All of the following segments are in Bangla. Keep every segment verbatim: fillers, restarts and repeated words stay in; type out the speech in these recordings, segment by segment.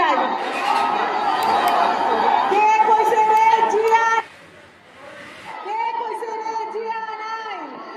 চাই। কে কইছে রে জিয়া, কে কইছে রে জিয়া নাই?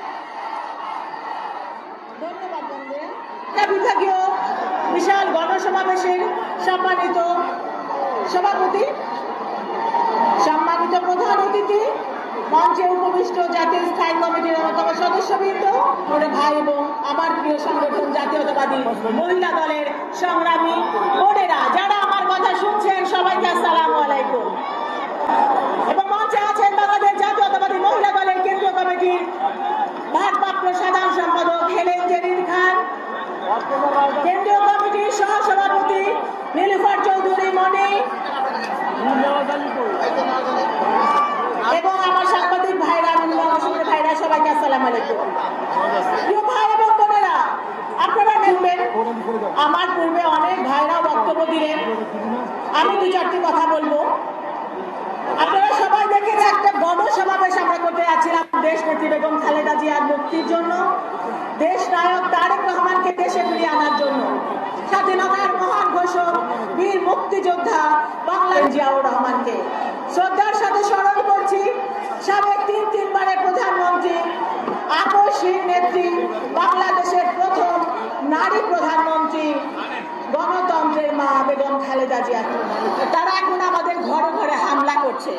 ধন্যবাদ বন্ধুরা। বিভাগীয় বিশাল গণসমাবেশের সম্মানিত সভাপতি, সম্মানিত প্রধান অতিথি, মঞ্চে উপবিষ্ট জাতীয় স্থায়ী কমিটির অন্যতম সদস্যবৃন্দ, ভাই এবং আমার প্রিয় সংগঠন জাতীয়তাবাদী মহিলা দলের সংগ্রামী বোনেরা, যারা আমার কথা শুনছেন, সবাইকে আসসালামু আলাইকুম। এবং মঞ্চে আছেন বাংলাদেশ জাতীয়তাবাদী মহিলা দলের কেন্দ্রীয় কমিটির ভারপ্রাপ্ত সাধারণ সম্পাদক হেলেন জেরিন খান, কেন্দ্রীয় কমিটির সহসভাপতি নীলুফার চৌধুরী মনি এবং আমার সাংবাদিক ভাইরা, ভাইরা, সবাইকে আসসালামু আলাইকুম। প্রিয় ভাই এবং বোনেরা, আপনারা দেখবেন আমার পূর্বে অনেক ভাইরা বক্তব্য দিলেন, আমি দু চারটি কথা বলবো। আপনারা সবাই দেখেন একটা গণসমাবেশ আমরা করতে যাচ্ছিলাম দেশ নেত্রী বেগম খালেদা জিয়ার মুক্তির জন্য, দেশ নায়ক তারেক রহমানকে দেশে ফিরিয়ে আনার জন্য, স্বাধীনতার মহান ঘোষক বীর মুক্তিযোদ্ধা বাংলাদেশ জিয়াউর রহমানকে শ্রদ্ধার সাথে স্মরণ করছি। সাবেক তিন তিনবারের প্রধানমন্ত্রী, আকস্মিক নেত্রী, বাংলাদেশের প্রথম নারী প্রধানমন্ত্রী, গণতন্ত্রের মা বেগম খালেদা জিয়া। তারা এখন আমাদের ঘরে ঘরে হামলা করছে।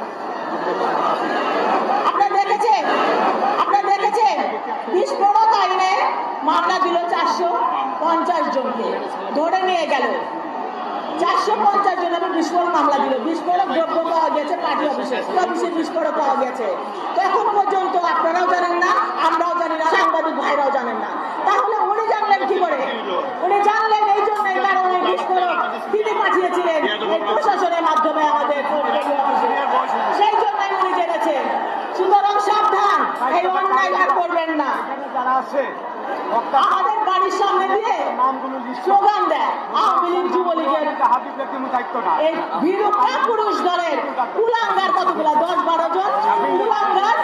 আপনারা দেখেছেন, আপনারা দেখেছেন বিস্ফোরক আইনে মামলা দিল চারশো পঞ্চাশ জনকে, ধরে নিয়ে গেল চারশো পঞ্চাশ জন এবং বিস্ফোরক মামলা দিল। বিস্ফোরক দ্রব্য পাওয়া গেছে পার্টি অফিসে, অফিসে বিস্ফোরক পাওয়া গেছে। তো এখন পর্যন্ত আপনারাও জানেন না, আমরাও জানি না, সাংবাদিক ভাইরাও জানেন না। তাহলে উনি জানলেন কি করে? উনি জানলেন এই জন্যই, কারণ এই বিস্ফোরক তিনি পাঠিয়েছিলেন এই প্রশাসনের মাধ্যমে আমাদের সেই জন্যই উনি জেনেছেন। সুতরাং সাবধান, এই অন্যায় আর করবেন না। আমাদের বাড়ির সামনে দিয়ে স্লোগান দেয় আওয়ামী লীগ যুবলীগের এই ভীরু পুরুষ দলের কুলাঙ্গার, কতগুলা দশ বারো জন কুলাঙ্গার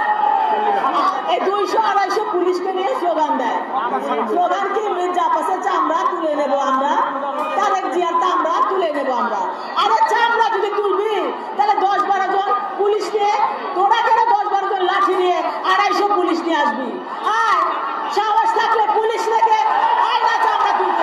এই দুইশো আড়াইশো পুলিশকে নিয়ে স্লোগান দেয়। স্লোগান কি? মির্জা আব্বাসের চামড়া তুলে নেবো আমরা, তারেক জিয়ার চামড়া তুলে নেবো আমরা। আরে চামড়া যদি তুলবি তাহলে দশ বারো জন পুলিশ নিয়ে, তোরা কেন দশ বারো জন লাঠি নিয়ে আড়াইশো পুলিশ নিয়ে আসবি? আর সাহস থাকলে পুলিশ লেগে আয় না চামড়া তুলতে।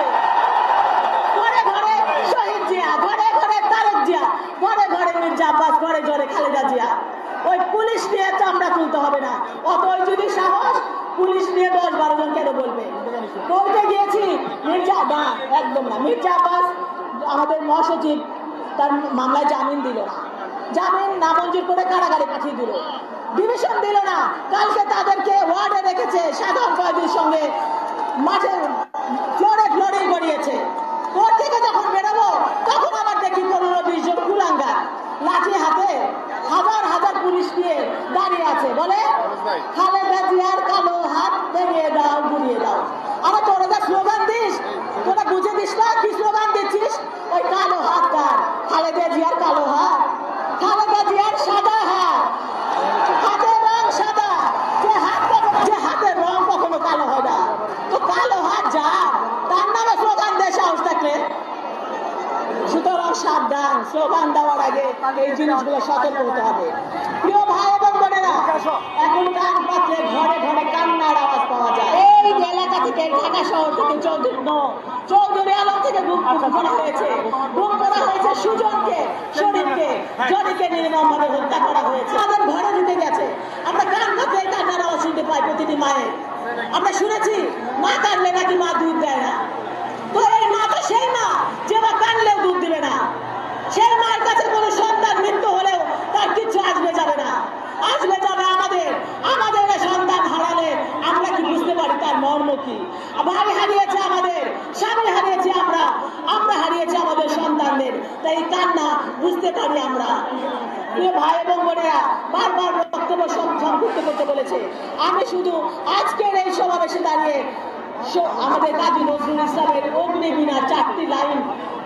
ঘরে ঘরে শহীদ জিয়া, ঘরে ঘরে তারেক জিয়া, ঘরে ঘরে মির্জা আব্বাস, ঘরে ঘরে খালেদা জিয়া। ওই পুলিশ নিয়ে চামড়া তুলতে হবে না। অতই যদি সাহস, পুলিশ নিয়ে দশ বারো জন কেন বলবে? বলতে গিয়েছি মির্জা আব্বাস, একদম না। মির্জা আব্বাস আমাদের মহাসচিব, তার মামলায় জামিন দিল না, জামিন নামঞ্জুর করে কারাগারে পাঠিয়ে দিল, ডিভিশন দিল না। কালকে তাদেরকে ওয়ার্ডে রেখেছে, সাধারণ কয়েদির সঙ্গে মাঠে ফ্লোরে ফ্লোরিং করিয়েছে। কোর্ট থেকে যখন বেরোবো তখন আবার দেখি পনেরো বিশ জন কুলাঙ্গা লাঠি হাতে হাজার হাজার পুলিশ নিয়ে দাঁড়িয়ে আছে, বলে খালেদা জিয়ার কালো হাত ভেঙে দাও, ঘুরিয়ে দাও। আরে তোরা যা স্লোগান দিস, তোরা বুঝে দিস না কি স্লোগান দিচ্ছিস? ওই কালো হাত কার? খালেদা জিয়ার কালো হাত, খালেদা জিয়ার সাদা হাত, হাতের রং সাদা, যে হাত যে হাতের রং কখনো কালো হয় না। তো কালো হাত যার, তার নামে স্লোগান দেয় সাহস থাকলে। সুতরাং সাবধান, স্লোগান দেওয়ার আগে এই জিনিসগুলো সতর্ক হতে হবে। প্রিয় ভাই এবং বোনেরা, এখন কান পাত্রে ঘরে ঘরে কান্নার আওয়াজ পাওয়া যায়। এই এলাকা থেকে, ঢাকা শহর থেকে চৌধুরী চৌধুরী আলম থেকে গুম করা হয়েছে, গুম করা হয়েছে সুজনকে, শরীফকে, জরিকে নির্মমভাবে হত্যা করা হয়েছে। আমাদের ঘরে ঢুকে গেছে, আমরা কান পাত্রে কান্নার আওয়াজ শুনতে পাই প্রতিটি মায়ের। আমরা শুনেছি মা কানলে নাকি মা দুধ দেয় না। তো এই মা তো সেই মা যে মা কানলেও দুধ দিবে না। সেই মার কাছে কোনো সন্তান মৃত্যু হলেও তার কিছু আসবে যাবে না, আসবে যাবে আমাদের। আমাদের সন্তান হারালে আমরা কি বুঝতে পারি তার মর্ম কি? ভাই হারিয়েছে আমাদের, স্বামী হারিয়েছে আমরা, আমরা হারিয়েছি আমাদের সন্তানদের, তাই কান্না বুঝতে পারি আমরা। প্রিয় ভাই এবং বোনেরা, বারবার বক্তব্য সংক্ষিপ্ত করতে বলেছে। আমি শুধু আজকের এই সমাবেশে দাঁড়িয়ে আমাদের কাজী নজরুল ইসলামের অগ্নিবীণা চারটি লাইন,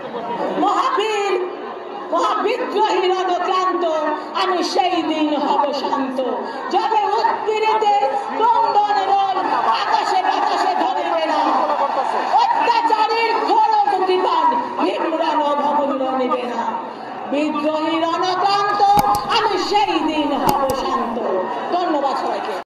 মহাবীর মহাবিদ্রোহী রণক্রান্ত আমি সেই দিন হব শান্ত, যবে উৎপীড়িতে ক্রন্দন রোল আকাশে বাতাসে ধরিবে না, অত্যাচারীর ঘোর মুক্তিপান নিম্রান ভবনীর বিদ্রোহী রণক্রান্ত, আমি সেই দিন হব শান্ত। ধন্যবাদ সবাইকে।